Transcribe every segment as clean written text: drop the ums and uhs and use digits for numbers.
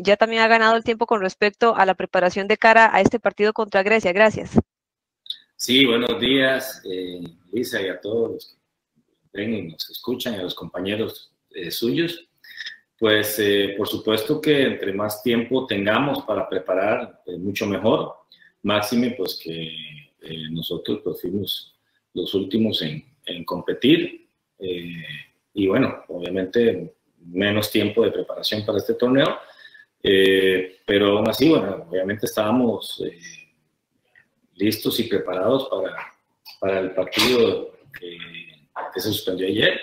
ya también ha ganado el tiempo con respecto a la preparación de cara a este partido contra Grecia. Gracias. Sí, buenos días, Lisa, y a todos los que ven y nos escuchan, y a los compañeros suyos. Pues por supuesto que entre más tiempo tengamos para preparar, mucho mejor. Máxime, pues que nosotros pues, fuimos los últimos en competir. Y bueno, obviamente menos tiempo de preparación para este torneo. Pero aún así, bueno, obviamente estábamos listos y preparados para el partido que se suspendió ayer.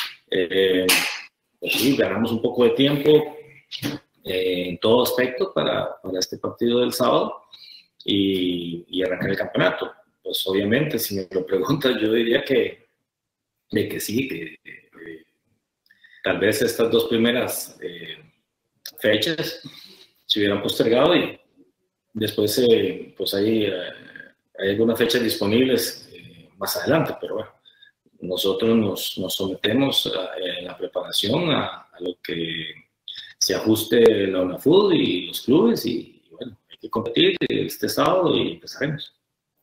Pues sí, ganamos un poco de tiempo en todo aspecto para este partido del sábado y arrancar el campeonato. Pues obviamente, si me lo preguntas, yo diría que sí, que tal vez estas dos primeras fechas se hubieran postergado y después pues hay algunas fechas disponibles más adelante, pero bueno, nosotros nos sometemos en la preparación a lo que se ajuste la UNAFUT y los clubes y bueno, hay que competir este sábado y empezaremos.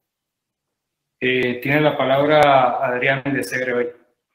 Tiene la palabra Adrián de Segre hoy.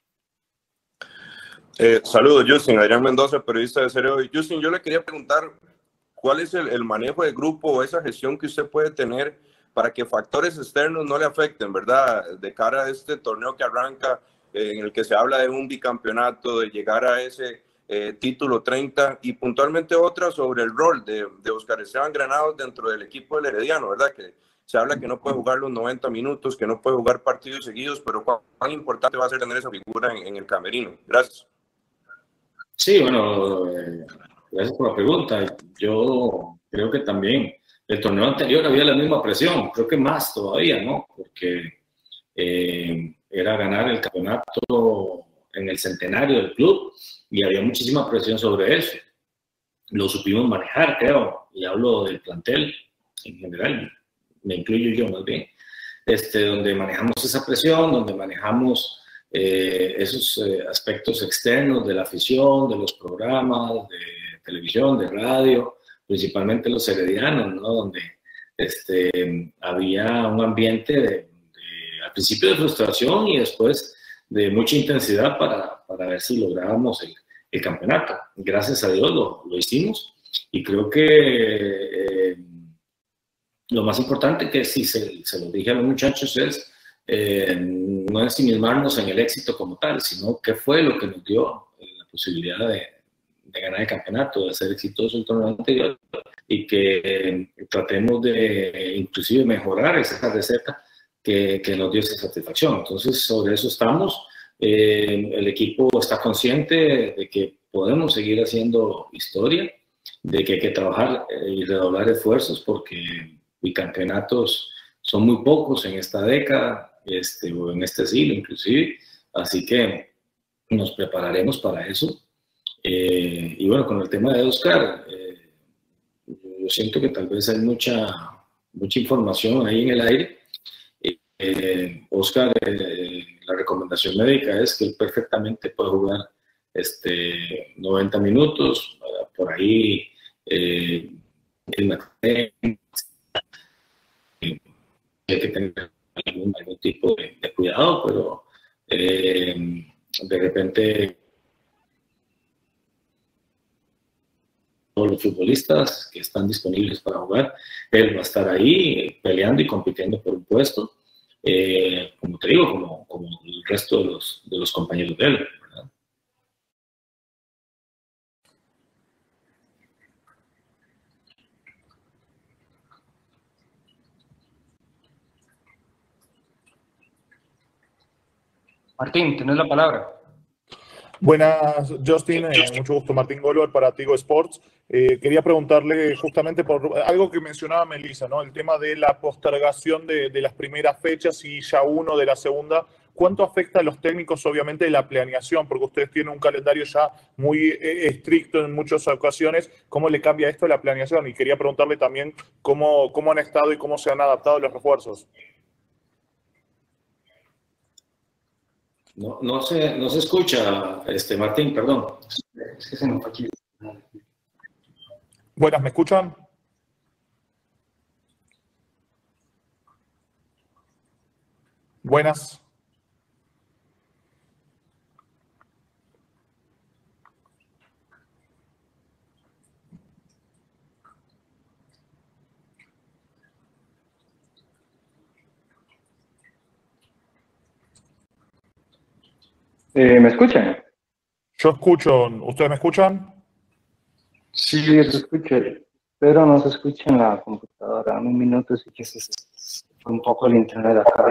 Saludos, Justin. Adrián Mendoza, periodista de Segre hoy. Justin, yo le quería preguntar cuál es el manejo de grupo o esa gestión que usted puede tener para que factores externos no le afecten, ¿verdad? De cara a este torneo que arranca, en el que se habla de un bicampeonato, de llegar a ese título 30 y puntualmente otra sobre el rol de Oscar Esteban Granados dentro del equipo del Herediano, ¿verdad? Que se habla que no puede jugar los 90 minutos, que no puede jugar partidos seguidos, pero ¿cuán importante va a ser tener esa figura en el camerino? Gracias. Sí, bueno, gracias por la pregunta. Yo creo que también el torneo anterior había la misma presión, creo que más todavía, ¿no? Porque era ganar el campeonato en el centenario del club y había muchísima presión sobre eso. Lo supimos manejar, creo, y hablo del plantel en general, me incluyo yo más bien, donde manejamos esa presión, donde manejamos esos aspectos externos de la afición, de los programas, de televisión, de radio, principalmente los heredianos, ¿no? Donde había un ambiente al principio de frustración y después de mucha intensidad para ver si lográbamos el campeonato. Gracias a Dios lo hicimos y creo que lo más importante que sí se lo dije a los muchachos es no ensimismarnos en el éxito como tal, sino qué fue lo que nos dio la posibilidad de ganar el campeonato, de ser exitoso el torneo anterior y que tratemos de inclusive mejorar esa receta que nos dio esa satisfacción. Entonces, sobre eso estamos. El equipo está consciente de que podemos seguir haciendo historia, de que hay que trabajar y redoblar esfuerzos porque bicampeonatos son muy pocos en esta década o en este siglo inclusive, así que nos prepararemos para eso. Y bueno, con el tema de Oscar, yo siento que tal vez hay mucha información ahí en el aire. Oscar, la recomendación médica es que él perfectamente puede jugar 90 minutos, por ahí hay que tener algún tipo de cuidado, pero de repente todos los futbolistas que están disponibles para jugar, él va a estar ahí peleando y compitiendo por un puesto, como te digo, como el resto de los compañeros de él, ¿verdad? Martín, tenés la palabra. Buenas, Justin. Mucho gusto. Martín Golver para Tigo Sports. Quería preguntarle justamente por algo que mencionaba Melissa, ¿no? El tema de la postergación de las primeras fechas y ya uno de la segunda. ¿Cuánto afecta a los técnicos, obviamente, la planeación? Porque ustedes tienen un calendario ya muy estricto en muchas ocasiones. ¿Cómo le cambia esto a la planeación? Y quería preguntarle también cómo han estado y cómo se han adaptado los refuerzos. No se escucha, Martín, perdón. Es que se nos fue aquí. Buenas, ¿me escuchan? Buenas. ¿Me escuchan? Yo escucho, ¿ustedes me escuchan? Sí, se escucha, pero no se escucha en la computadora. En un minuto sí que se fue un poco el internet acá.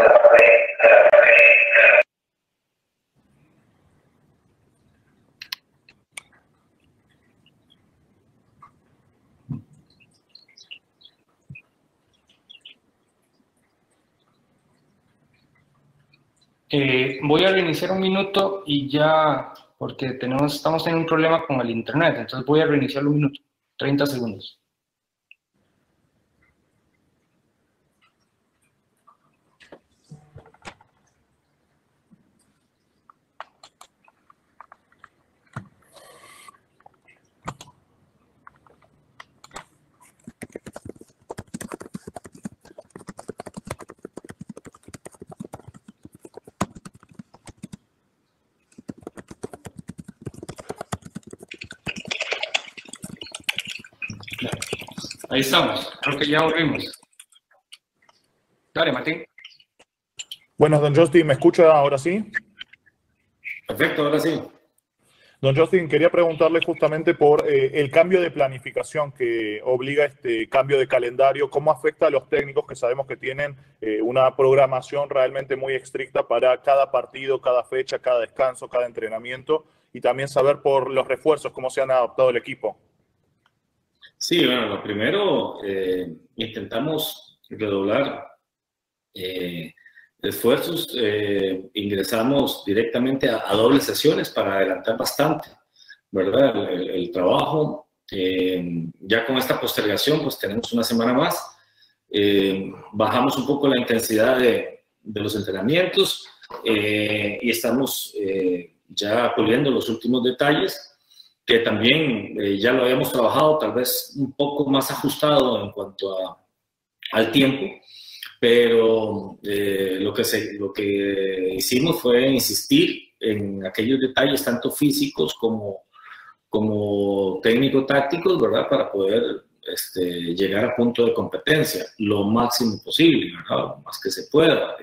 Voy a reiniciar un minuto y ya, porque estamos teniendo un problema con el internet, entonces voy a reiniciar un minuto, 30 segundos. Ahí estamos, creo que ya volvimos. Dale, Martín. Buenas, don Justin, ¿me escucha ahora sí? Perfecto, ahora sí. Don Justin, quería preguntarle justamente por el cambio de planificación que obliga este cambio de calendario, ¿cómo afecta a los técnicos que sabemos que tienen una programación realmente muy estricta para cada partido, cada fecha, cada descanso, cada entrenamiento, y también saber por los refuerzos cómo se han adaptado el equipo? Sí, bueno, lo primero, intentamos redoblar esfuerzos, ingresamos directamente a dobles sesiones para adelantar bastante, ¿verdad? El trabajo. Ya con esta postergación, pues tenemos una semana más. Bajamos un poco la intensidad de los entrenamientos y estamos ya puliendo los últimos detalles, que también ya lo habíamos trabajado, tal vez un poco más ajustado en cuanto al tiempo, pero lo que hicimos fue insistir en aquellos detalles, tanto físicos como técnico-tácticos, ¿verdad? Para poder llegar a punto de competencia lo máximo posible, ¿verdad? Lo más que se pueda.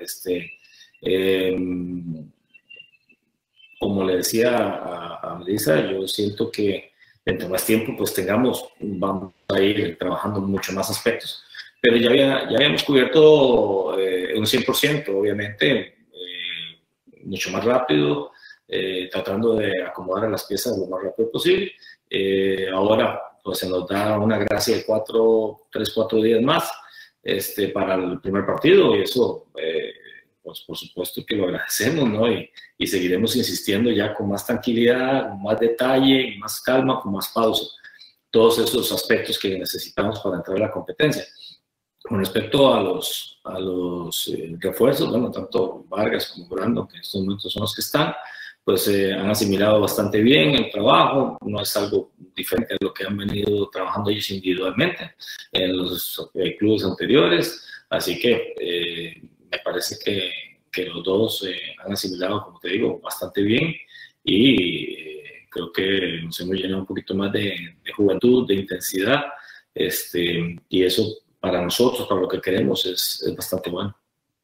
Como le decía a Melissa, yo siento que entre más tiempo pues vamos a ir trabajando en muchos más aspectos. Pero ya habíamos cubierto un 100%, obviamente, mucho más rápido, tratando de acomodar a las piezas lo más rápido posible. Ahora pues se nos da una gracia de 3-4 días más para el primer partido, y eso pues por supuesto que lo agradecemos, ¿no? Y seguiremos insistiendo ya con más tranquilidad, con más detalle, más calma, con más pausa. Todos esos aspectos que necesitamos para entrar a la competencia. Con respecto a los refuerzos, bueno, tanto Vargas como Brandon, que en estos momentos son los que están, pues han asimilado bastante bien el trabajo. No es algo diferente a lo que han venido trabajando ellos individualmente en los clubes anteriores. Así que me parece que los dos han asimilado, como te digo, bastante bien, y creo que nos hemos llenado un poquito más de juventud, de intensidad, y eso para nosotros, para lo que queremos, es bastante bueno.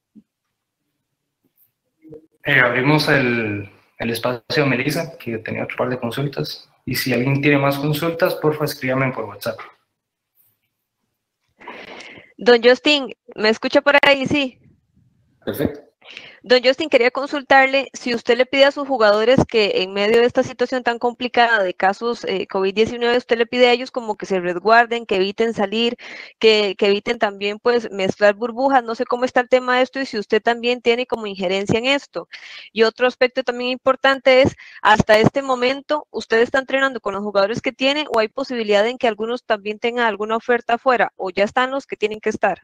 Abrimos el espacio de Melissa, que tenía otro par de consultas, y si alguien tiene más consultas, porfa, escríbame por WhatsApp. Don Justin, ¿me escucha por ahí? Sí. Perfecto. Don Justin, quería consultarle si usted le pide a sus jugadores que en medio de esta situación tan complicada de casos COVID-19, usted le pide a ellos como que se resguarden, que eviten salir, que eviten también pues mezclar burbujas. No sé cómo está el tema de esto y si usted también tiene como injerencia en esto. Y otro aspecto también importante es, hasta este momento, ¿usted está entrenando con los jugadores que tiene o hay posibilidad en que algunos también tengan alguna oferta afuera, o ya están los que tienen que estar?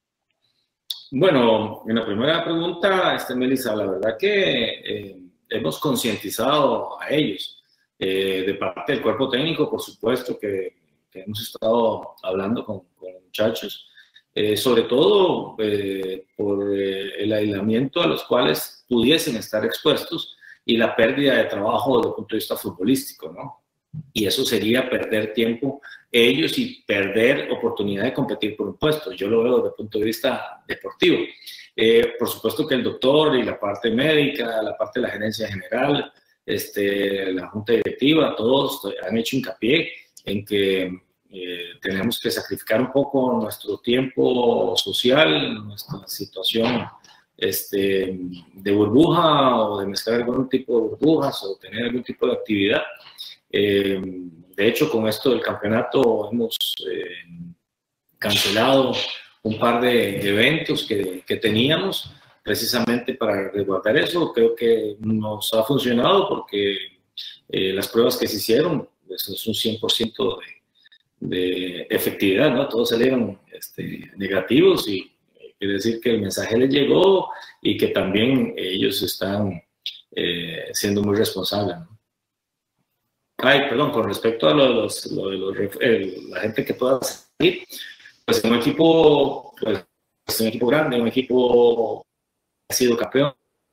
Bueno, en la primera pregunta, Melissa, la verdad que hemos concientizado a ellos. De parte del cuerpo técnico, por supuesto que que hemos estado hablando con muchachos, sobre todo por el aislamiento a los cuales pudiesen estar expuestos y la pérdida de trabajo desde el punto de vista futbolístico, ¿no? Y eso sería perder tiempo ellos y perder oportunidad de competir por un puesto. Yo lo veo desde el punto de vista deportivo. Por supuesto que el doctor y la parte médica, la parte de la gerencia general, la junta directiva, todos han hecho hincapié en que tenemos que sacrificar un poco nuestro tiempo social, nuestra situación de burbuja o de mezclar algún tipo de burbujas o tener algún tipo de actividad. De hecho, con esto del campeonato hemos cancelado un par de eventos que teníamos precisamente para resguardar eso. Creo que nos ha funcionado porque las pruebas que se hicieron, eso es un 100% de efectividad, ¿no? Todos salieron negativos y quiere decir que el mensaje les llegó y que también ellos están siendo muy responsables, ¿no? Ay, perdón, con respecto a la gente que pueda salir, pues un equipo grande, un equipo que ha sido campeón,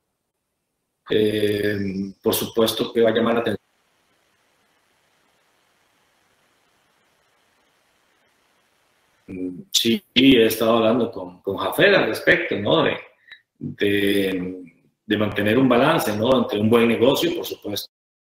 por supuesto que va a llamar la atención. Sí, he estado hablando con Jafet al respecto, ¿no? De mantener un balance, ¿no? Entre un buen negocio, por supuesto.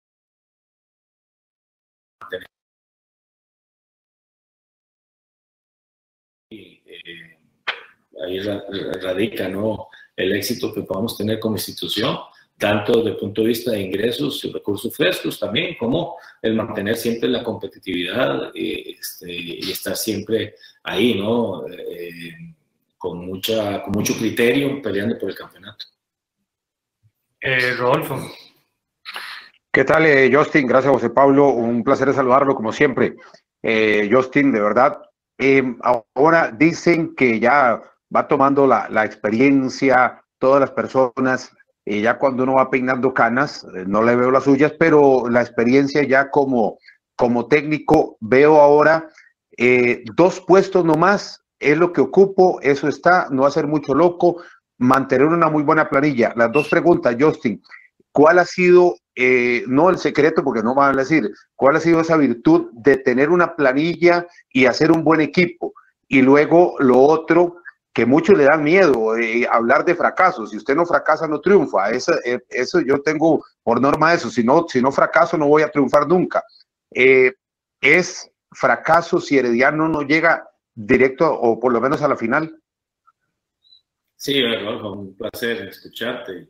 Ahí radica, ¿no?, el éxito que podamos tener como institución, tanto desde el punto de vista de ingresos y recursos frescos también, como el mantener siempre la competitividad y estar siempre ahí, ¿no? Con mucho criterio peleando por el campeonato. Rodolfo. ¿Qué tal, Justin? Gracias, José Pablo. Un placer saludarlo, como siempre. Justin, de verdad, ahora dicen que ya va tomando la experiencia todas las personas, ya cuando uno va peinando canas, no le veo las suyas, pero la experiencia ya como técnico, veo ahora 2 puestos nomás, es lo que ocupo, eso está, no hacer mucho loco, mantener una muy buena planilla. Las 2 preguntas, Justin, ¿cuál ha sido, no el secreto, porque no van a decir, cuál ha sido esa virtud de tener una planilla y hacer un buen equipo? Y luego lo otro, que muchos le dan miedo, hablar de fracasos. Si usted no fracasa, no triunfa. Eso yo tengo por norma eso. Si no fracaso, no voy a triunfar nunca. ¿Es fracaso si Herediano no llega directo o por lo menos a la final? Sí, Rodolfo, un placer escucharte.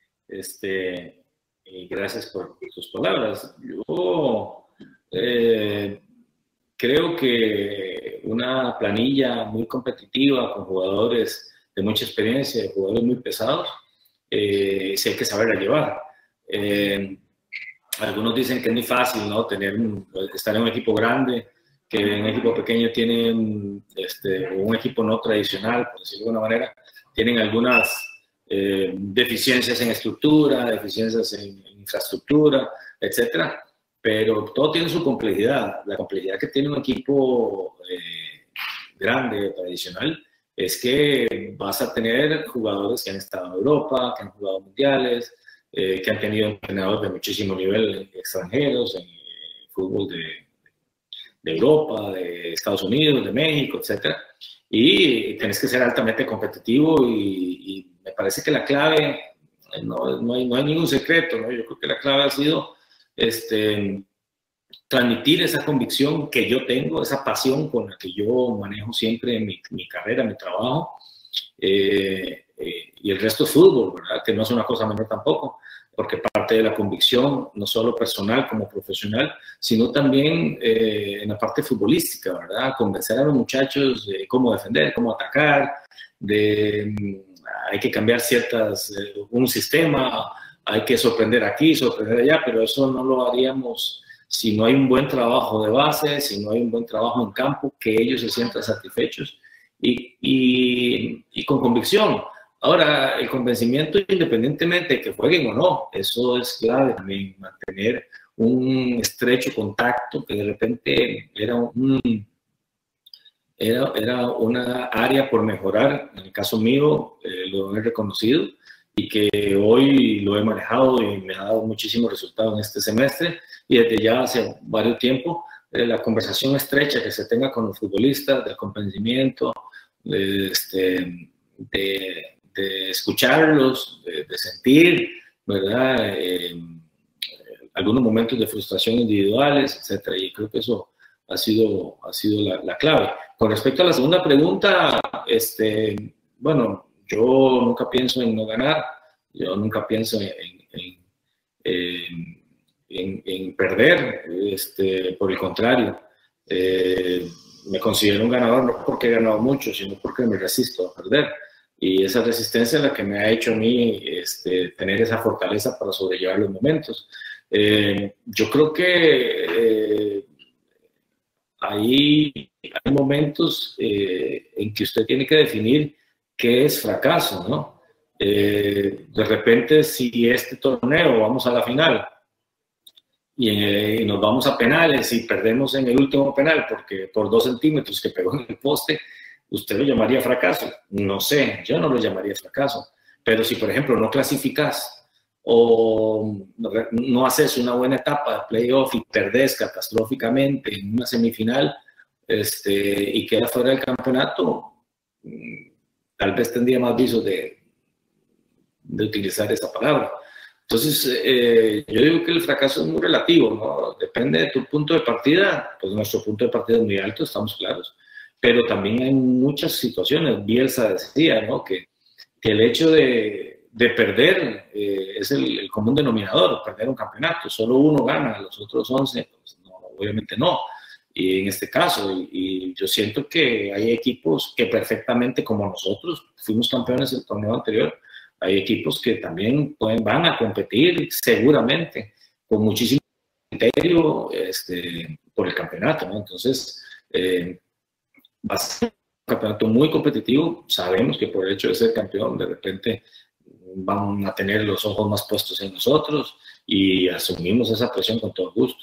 Y gracias por tus palabras. Yo creo que una planilla muy competitiva con jugadores de mucha experiencia, de jugadores muy pesados, sí hay que saberla llevar. Algunos dicen que es muy fácil, ¿no?, estar en un equipo grande, que en un equipo pequeño tienen un equipo no tradicional, por decirlo de alguna manera, tienen algunas deficiencias en estructura, deficiencias en infraestructura, etcétera, pero todo tiene su complejidad. La complejidad que tiene un equipo grande, tradicional, es que vas a tener jugadores que han estado en Europa, que han jugado mundiales, que han tenido entrenadores de muchísimo nivel extranjeros, en fútbol de Europa, de Estados Unidos, de México, etcétera, y tienes que ser altamente competitivo y me parece que la clave, no hay ningún secreto, ¿no? Yo creo que la clave ha sido transmitir esa convicción que yo tengo, esa pasión con la que yo manejo siempre mi carrera, mi trabajo, y el resto es fútbol, ¿verdad? Que no es una cosa menor tampoco, porque parte de la convicción, no solo personal como profesional, sino también en la parte futbolística, ¿verdad? Convencer a los muchachos de cómo defender, cómo atacar, hay que cambiar un sistema, hay que sorprender aquí, sorprender allá, pero eso no lo haríamos si no hay un buen trabajo de base, si no hay un buen trabajo en campo, que ellos se sientan satisfechos y con convicción. Ahora, el convencimiento, independientemente de que jueguen o no, eso es clave también, mantener un estrecho contacto, que de repente era una área por mejorar, en el caso mío lo he reconocido y que hoy lo he manejado y me ha dado muchísimos resultados en este semestre y desde ya hace varios tiempos, la conversación estrecha que se tenga con los futbolistas, del convencimiento, de escucharlos, de sentir, ¿verdad? Algunos momentos de frustración individuales, etcétera, y creo que eso ha sido la clave. Con respecto a la segunda pregunta, bueno, yo nunca pienso en no ganar, yo nunca pienso en perder, por el contrario, me considero un ganador no porque he ganado mucho, sino porque me resisto a perder. Y esa resistencia es la que me ha hecho a mí tener esa fortaleza para sobrellevar los momentos. Yo creo que hay momentos en que usted tiene que definir qué es fracaso, ¿no? De repente, si este torneo vamos a la final y nos vamos a penales y perdemos en el último penal porque por 2 centímetros que pegó en el poste, ¿usted lo llamaría fracaso? No sé, yo no lo llamaría fracaso. Pero si, por ejemplo, no clasificas o no haces una buena etapa de playoff y perdés catastróficamente en una semifinal y quedas fuera del campeonato, tal vez tendría más visos de utilizar esa palabra. Entonces, yo digo que el fracaso es muy relativo, ¿no? Depende de tu punto de partida, pues nuestro punto de partida es muy alto, estamos claros, pero también hay muchas situaciones. Bielsa decía, ¿no? que el hecho de perder es el común denominador, perder un campeonato, solo uno gana, los otros 11, pues no, obviamente no. Y en este caso, y yo siento que hay equipos que perfectamente como nosotros, fuimos campeones del torneo anterior, hay equipos que también van a competir seguramente con muchísimo criterio por el campeonato, ¿no? Entonces, va a ser un campeonato muy competitivo. Sabemos que por el hecho de ser campeón, de repente van a tener los ojos más puestos en nosotros y asumimos esa presión con todo gusto.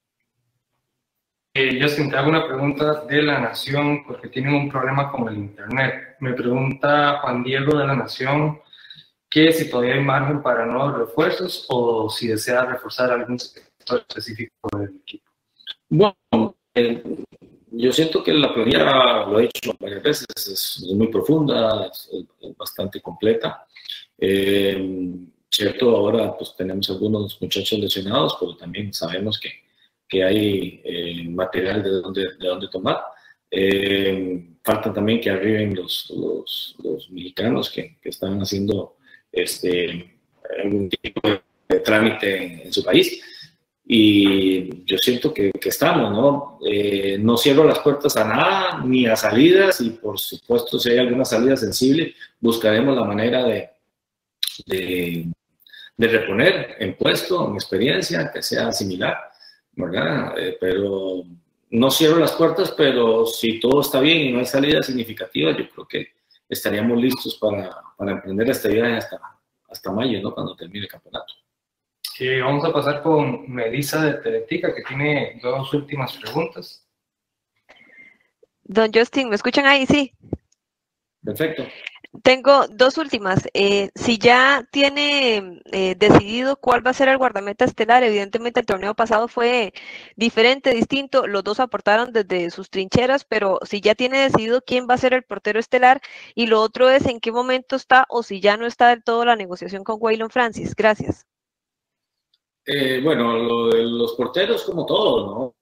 Justin, te hago una pregunta de La Nación porque tienen un problema con el internet. Me pregunta Juan Diego de La Nación que si todavía hay margen para nuevos refuerzos o si desea reforzar algún sector específico del equipo. Bueno, yo siento que la planilla, lo he hecho varias veces, es muy profunda, es bastante completa. Cierto, ahora pues tenemos algunos muchachos lesionados, pero también sabemos que hay material de dónde tomar. Falta también que arriben los mexicanos que están haciendo algún tipo de trámite en su país. Y yo siento que estamos, ¿no? No cierro las puertas a nada, ni a salidas, y por supuesto, si hay alguna salida sensible, buscaremos la manera de reponer en puesto, en experiencia, que sea similar, ¿verdad? Pero no cierro las puertas, pero si todo está bien y no hay salida significativa, yo creo que estaríamos listos para emprender este viaje hasta mayo, ¿no? Cuando termine el campeonato. Vamos a pasar con Melissa de Teletica, que tiene 2 últimas preguntas. Don Justin, ¿me escuchan ahí? Sí. Perfecto. Tengo 2 últimas. Si ya tiene decidido cuál va a ser el guardameta estelar, evidentemente el torneo pasado fue diferente, distinto, los dos aportaron desde sus trincheras, pero si ya tiene decidido quién va a ser el portero estelar, y lo otro es en qué momento está o si ya no está del todo la negociación con Waylon Francis. Gracias. Bueno, lo de los porteros como todo, ¿no?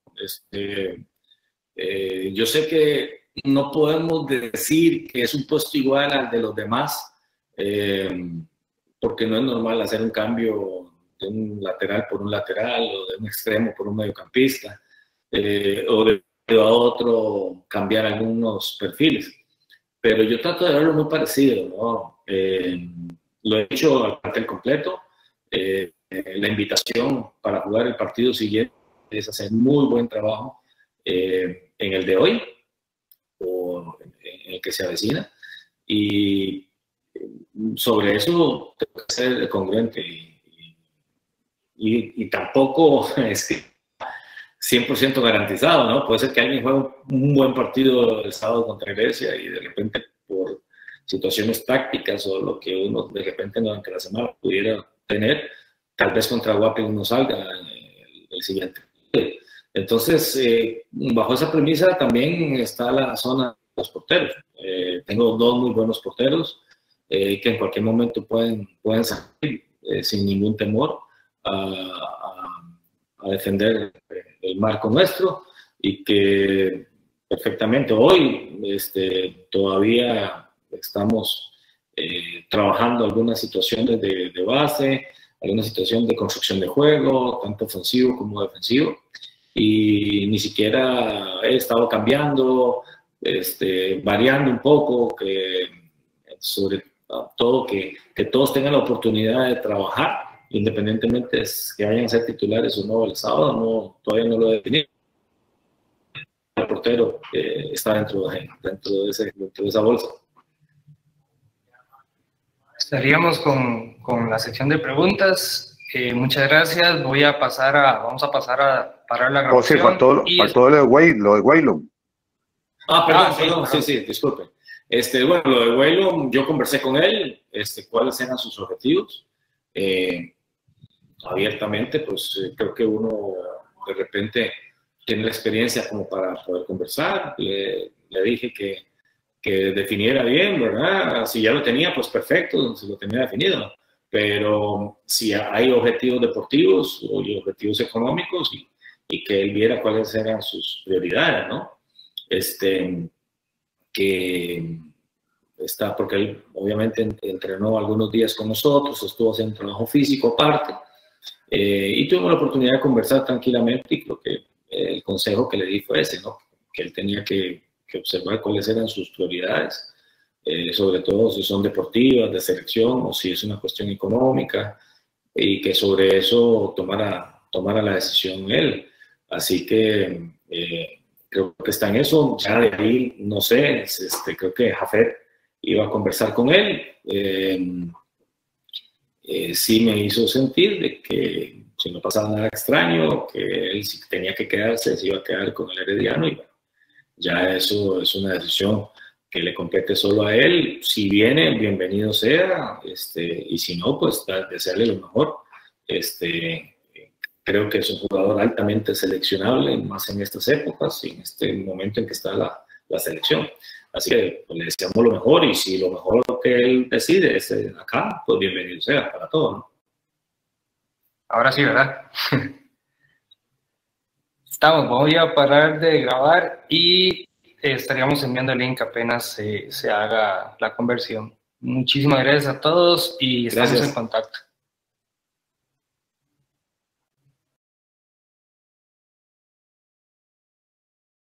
Yo sé que no podemos decir que es un puesto igual al de los demás, porque no es normal hacer un cambio de un lateral por un lateral o de un extremo por un mediocampista, o de a otro cambiar algunos perfiles. Pero yo trato de verlo muy parecido, ¿no? Lo he hecho al plantel completo. La invitación para jugar el partido siguiente es hacer muy buen trabajo en el de hoy o en el que se avecina, y sobre eso tengo que ser congruente y tampoco es que 100% garantizado, ¿no? Puede ser que alguien juegue un buen partido el sábado contra Grecia y de repente por situaciones tácticas o lo que uno de repente durante la semana pudiera tener, tal vez contra Wapping no salga el siguiente. Entonces, bajo esa premisa también está la zona de los porteros. Tengo dos muy buenos porteros que en cualquier momento pueden salir sin ningún temor a defender el marco nuestro y que perfectamente hoy todavía estamos trabajando algunas situaciones de base, alguna situación de construcción de juego, tanto ofensivo como defensivo, y ni siquiera he estado cambiando, variando un poco, sobre todo que todos tengan la oportunidad de trabajar, independientemente de que vayan a ser titulares o no el sábado, todavía no lo he definido. El portero está dentro de esa bolsa. Estaríamos con la sección de preguntas. Muchas gracias. Vamos a pasar a parar la grabación. José, faltó lo de Waylon. Perdón, sí, disculpe. Bueno, lo de Waylon, yo conversé con él, cuáles eran sus objetivos. Abiertamente, pues creo que uno de repente tiene la experiencia como para poder conversar. Le dije que definiera bien, ¿verdad? Si ya lo tenía, pues perfecto, si lo tenía definido. Pero si hay objetivos deportivos o objetivos económicos y que él viera cuáles eran sus prioridades, ¿no? Porque él obviamente entrenó algunos días con nosotros, estuvo haciendo trabajo físico aparte, y tuvimos la oportunidad de conversar tranquilamente, y creo que el consejo que le di fue ese, ¿no? Que él tenía que observar cuáles eran sus prioridades, sobre todo si son deportivas, de selección, o si es una cuestión económica, y que sobre eso tomara la decisión él. Así que creo que está en eso. Ya de ahí, no sé, creo que Jafet iba a conversar con él. Sí me hizo sentir de que si no pasaba nada extraño, que él si tenía que quedarse, se iba a quedar con el Herediano, y bueno, ya eso es una decisión que le compete solo a él. Si viene, bienvenido sea, y si no, pues desearle lo mejor. Creo que es un jugador altamente seleccionable, más en estas épocas y en este momento en que está la selección. Así que pues, le deseamos lo mejor, y si lo mejor que él decide es acá, pues bienvenido sea para todos, ¿no? Ahora sí, ¿verdad? Voy a parar de grabar y estaríamos enviando el link apenas se haga la conversión. Muchísimas gracias a todos y estamos en contacto.